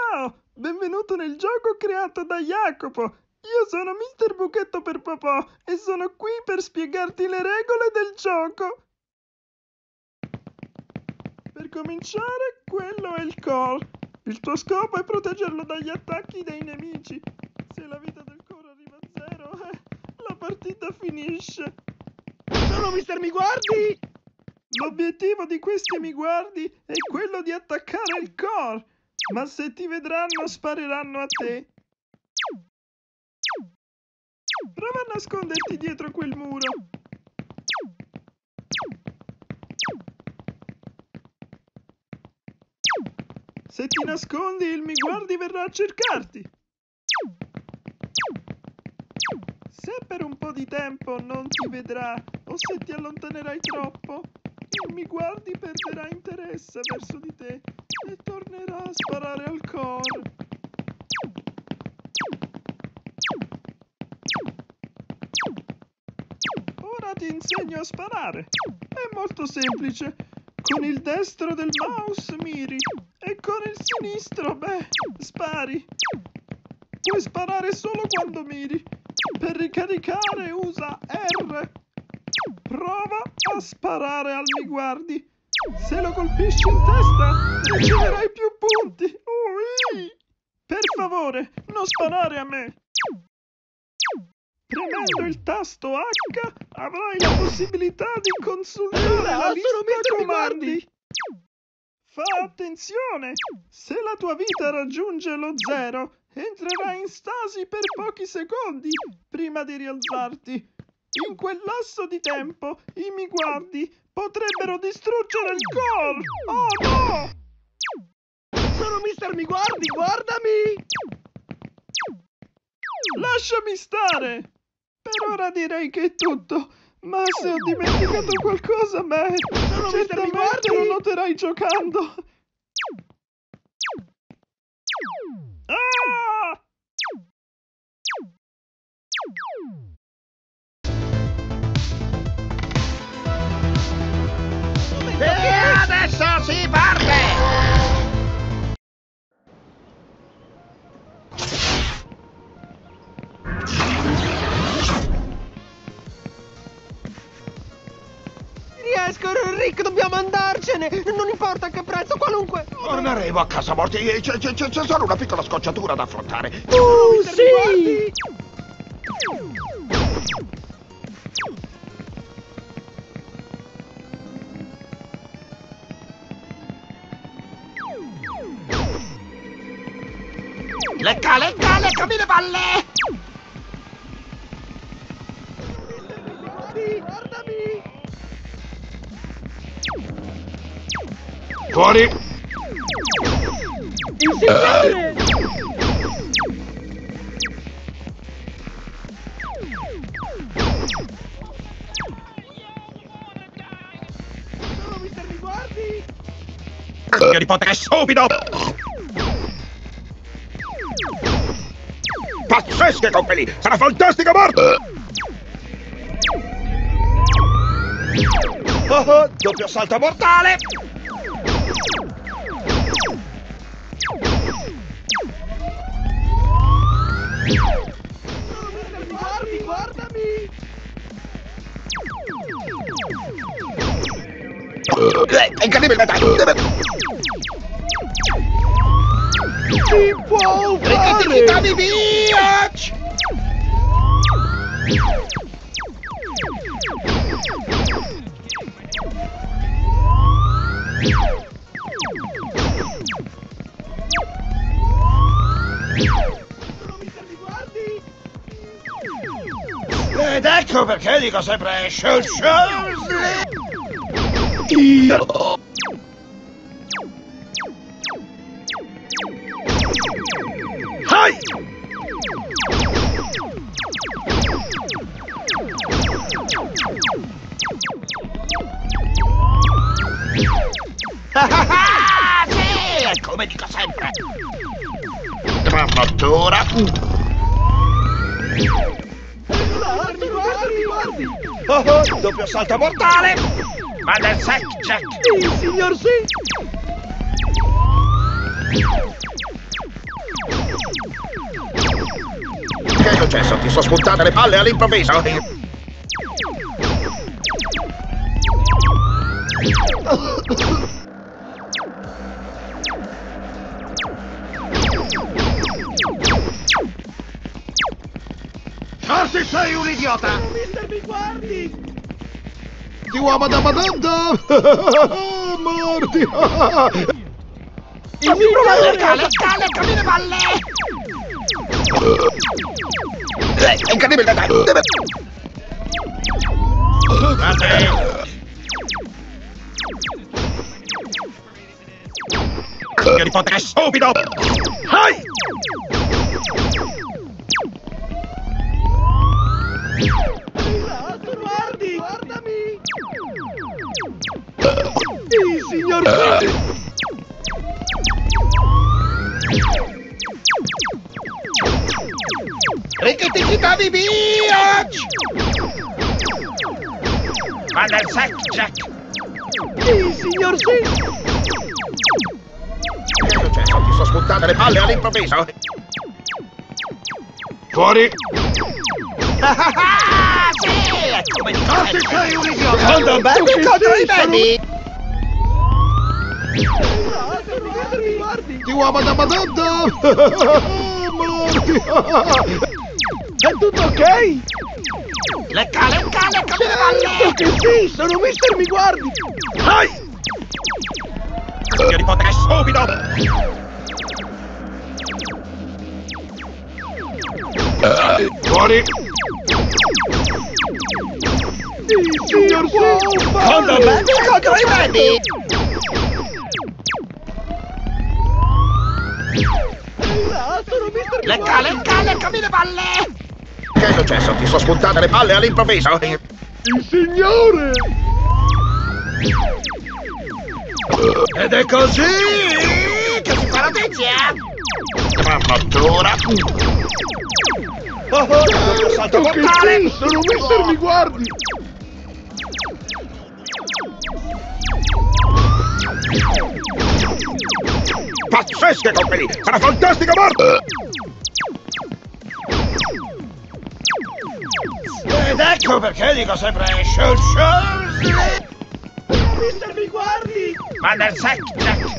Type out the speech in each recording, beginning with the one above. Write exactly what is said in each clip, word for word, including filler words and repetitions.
Ciao, benvenuto nel gioco creato da Jacopo. Io sono mister Buchetto per Papà e sono qui per spiegarti le regole del gioco. Per cominciare, quello è il core. Il tuo scopo è proteggerlo dagli attacchi dei nemici. Se la vita del core arriva a zero, eh, la partita finisce. Sono mister Mi Guardi! L'obiettivo di questi Mi Guardi è quello di attaccare il core. Ma se ti vedranno, spareranno a te. Prova a nasconderti dietro quel muro. Se ti nascondi, il Mi Guardi verrà a cercarti. Se per un po' di tempo non ti vedrà o se ti allontanerai troppo, il Mi Guardi perderà interesse verso di te e tornerà a sparare al core. Ora ti insegno a sparare. È molto semplice. Con il destro del mouse miri e con il sinistro, beh, spari. Puoi sparare solo quando miri. Per ricaricare usa R. Prova a sparare al Mi Guardi. Se lo colpisci in testa, riceverai più punti. Ui! Per favore, non sparare a me. Premendo il tasto H avrai la possibilità di consultare la lista comandi. Fa attenzione! Se la tua vita raggiunge lo zero, entrerai in stasi per pochi secondi prima di rialzarti. In quel lasso di tempo i Mi Guardi potrebbero distruggere il core! Oh no! Sono mister Mi Guardi, guardami! Lasciami stare! Per ora direi che è tutto, ma se ho dimenticato qualcosa, beh, Sono certamente lo noterai giocando. Ah! E adesso si parte! Riesco, Rick, dobbiamo andarcene! Non importa a che prezzo, qualunque! Torneremo a casa morti. C'è, c'è, c'è solo una piccola scocciatura da affrontare. Uh, sì! Lecca, lecca, leccami le palle! Guardami! Fuori! Insistente! Sono mister Mi Guardi! Che nipote stupido! Pazzesche compagni! Sarà fantastico morto! Oh, oh, doppio salto mortale! Sono mister Mi Guardi, guardami! È incredibile! Si può fare! Richiami via! Sono mister Mi Guardi! Ed ecco perché dico sempre show show! Io! Hai! Ah, ah, ah, sì, è come dico sempre. Trapottura. Guardi, guardi, guardi! Oh, oh, doppio salto mortale. Manda il sack, Jack. Sì, signor sì! Che è successo? Ti sono spuntate le palle all'improvviso? Forse sei un idiota! Mister, mi guardi! Ti uomo da madonna! Morti! Fammi provare una Cale, cale, cammina palle! Eh, è incredibile, dai! Deve... Io di potere stupido! Hai! Guardi! Guardami! Sì, signor Sì! Richiticitavi via! Manda il sack, Jack! Sì, signor Sì! Che è successo? Ti sono spuntate le palle all'improvviso? Fuori! Ah, sì! Come dico sempre! Sei un idiota! Quando bello contro i baby! Guardi, guardi! Ti uomo da madonna! Morti! È tutto ok? Lecca, lecca, lecca le palle! Che sì, sono mister Mi Guardi! Hai! Io di potere stupido! Fuori! Sì, signor Sì! Quando baby contro i baby! Sono mister Mi Lecca, Guardi! lecca, leccami le palle! Che è successo? Ti sono spuntate le palle all'improvviso? Il signore! Ed è così che si fa notizia! Gran fattura! Oh, oh, doppio salto Che mortale! sì, sono mister Mi Guardi! Pazzesche compagnie! Sarà fantastica morte! Ed ecco perché dico sempre shoot shoot! Mister, mi guardi! Manda il sack, Jack!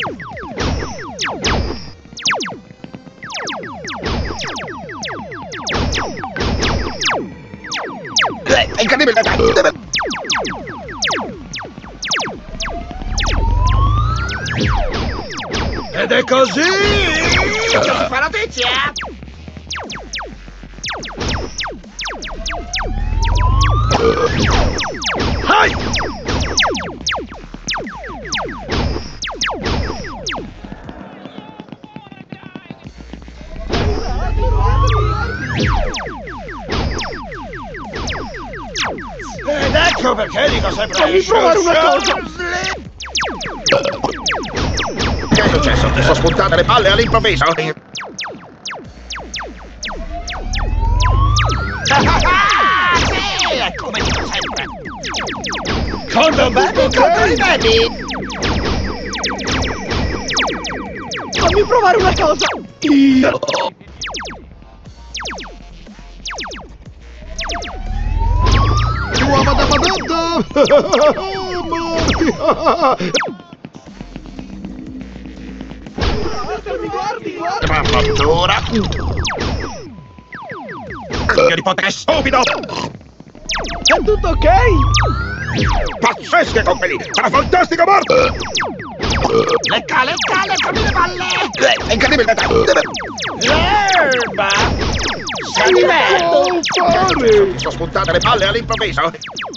Eh, è incredibile, dai! Deve... Ed è così che si fa notizia! Hai! Ed ecco perché dico sempre... Fammi provare una cosa! Che è successo? Ti sono spuntate le palle all'improvviso? Ah, sì, è come dico sempre. Contro baby, contro i baby. Fammi provare una cosa! Io! Uomo da madonna! Morti! Mi guardi, guardi! Gran fattura! Io di potere stupido! È tutto ok? Pazzesche compagnie! Sarà fantastica morte! Lecca, lecca, leccami le palle! Eh, è incredibile, dai! Deve... L'erba! Si diverte! Fare! Ti sono spuntate le palle all'improvviso?